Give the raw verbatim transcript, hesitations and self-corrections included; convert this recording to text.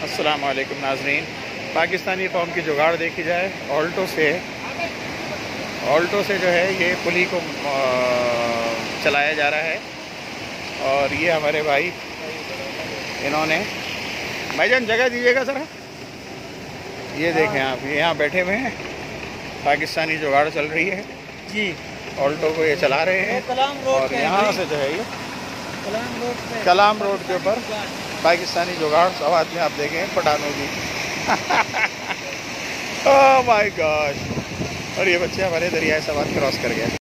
अस्सलाम वालेकुम नाजरीन। पाकिस्तानी कौम की जुगाड़ देखी जाए, ऑल्टो से ऑल्टो से जो है ये पुली को चलाया जा रहा है। और ये हमारे भाई इन्होंने, भाईजान जगह दीजिएगा ज़रा। ये देखें आप, ये यहाँ बैठे हुए हैं, पाकिस्तानी जुगाड़ चल रही है जी। ऑल्टो को ये चला रहे हैं और यहाँ से जो है ये कलाम रोड के ऊपर पाकिस्तानी जुगाड़ सवाद में आप देखें पठानों की। Oh my God. और ये बच्चे हमारे दरियाए सवाद क्रॉस कर गए।